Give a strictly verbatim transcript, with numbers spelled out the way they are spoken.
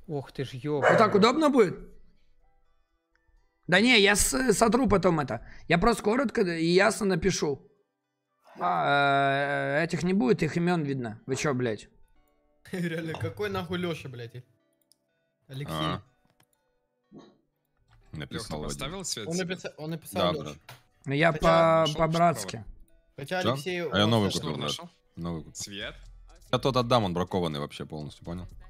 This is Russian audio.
Ох ты ж ёб. Вот так удобно будет? Да не, я с, сотру потом это. Я просто коротко и ясно напишу. А, э, этих не будет, их имен видно. Вы чё, блядь? Реально, какой нахуй Лёша, блядь? Алексей. А. Лёх, Написал ты Вадим. поставил свет? Он, себе? написа... он Да, написал да. Лёша. Ну я Хотя по- нашел, по-братски. Хотя Чё? Алексей... А я он новый слышно- купил, да. Нашел? Новый купил. Свет? Я тот отдам, он бракованный вообще полностью, понял?